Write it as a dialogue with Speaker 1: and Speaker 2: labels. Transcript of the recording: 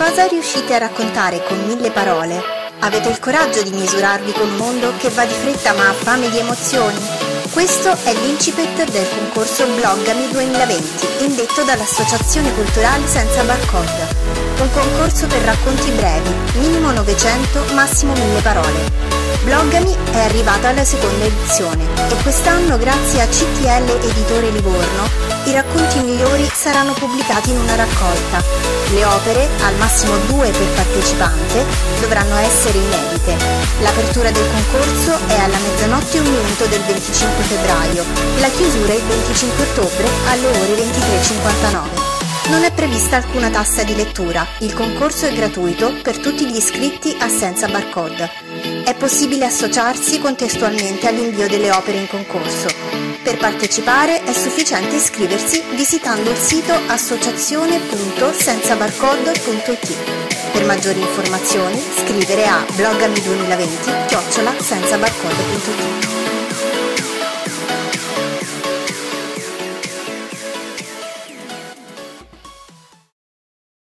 Speaker 1: Cosa riuscite a raccontare con 1000 parole? Avete il coraggio di misurarvi col mondo che va di fretta ma ha fame di emozioni? Questo è l'incipit del concorso Bloggami 2020, indetto dall'Associazione Culturale Senza Barcode. Un concorso per racconti brevi, minimo 900, massimo 1000 parole. Bloggami è arrivata alla seconda edizione e quest'anno, grazie a CTL Editore Livorno, i racconti migliori saranno pubblicati in una raccolta. Le opere, al massimo 2 per partecipante, dovranno essere inedite. L'apertura del concorso è alla 00:01 del 25 febbraio e la chiusura il 25 ottobre alle ore 23:59. Non è prevista alcuna tassa di lettura, il concorso è gratuito per tutti gli iscritti a Senza Barcode. È possibile associarsi contestualmente all'invio delle opere in concorso. Per partecipare è sufficiente iscriversi visitando il sito associazione.senzabarcode.it. Per maggiori informazioni scrivere a bloggami2020@senzabarcode.it.